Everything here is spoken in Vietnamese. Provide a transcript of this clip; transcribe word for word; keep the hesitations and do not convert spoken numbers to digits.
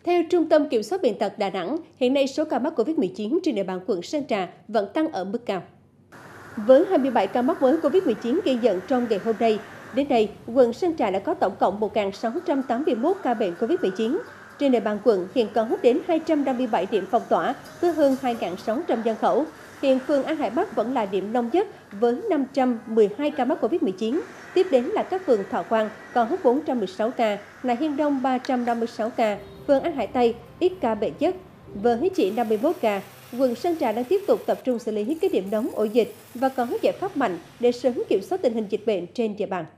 Theo Trung tâm Kiểm soát Bệnh tật Đà Nẵng, hiện nay số ca mắc Covid mười chín trên địa bàn quận Sơn Trà vẫn tăng ở mức cao. Với hai mươi bảy ca mắc mới Covid mười chín ghi nhận trong ngày hôm nay, đến nay, quận Sơn Trà đã có tổng cộng một nghìn sáu trăm tám mươi mốt ca bệnh Covid mười chín. Trên địa bàn quận hiện có đến hai trăm năm mươi bảy điểm phong tỏa với hơn hai nghìn sáu trăm nhân khẩu. Hiện phường An Hải Bắc vẫn là điểm đông nhất với năm trăm mười hai ca mắc Covid mười chín. Tiếp đến là các phường Thọ Quang có bốn trăm mười sáu ca, Nại Hiên Đông ba trăm năm mươi sáu ca, phường An Hải Tây ít ca bệnh nhất với chỉ năm mươi mốt ca. Quận Sơn Trà đang tiếp tục tập trung xử lý các điểm nóng ổ dịch và có giải pháp mạnh để sớm kiểm soát tình hình dịch bệnh trên địa bàn.